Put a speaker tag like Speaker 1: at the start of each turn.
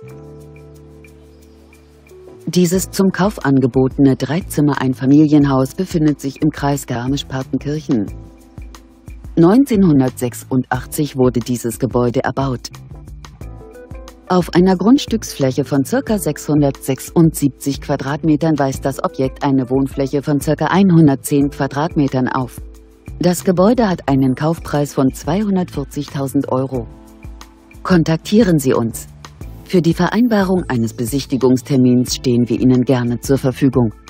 Speaker 1: Dieses zum Kauf angebotene 3-Zimmer-Einfamilienhaus befindet sich im Kreis Garmisch-Partenkirchen. 1986 wurde dieses Gebäude erbaut. Auf einer Grundstücksfläche von ca. 676 Quadratmetern weist das Objekt eine Wohnfläche von ca. 110 Quadratmetern auf. Das Gebäude hat einen Kaufpreis von 240.000 Euro. Kontaktieren Sie uns. Für die Vereinbarung eines Besichtigungstermins stehen wir Ihnen gerne zur Verfügung.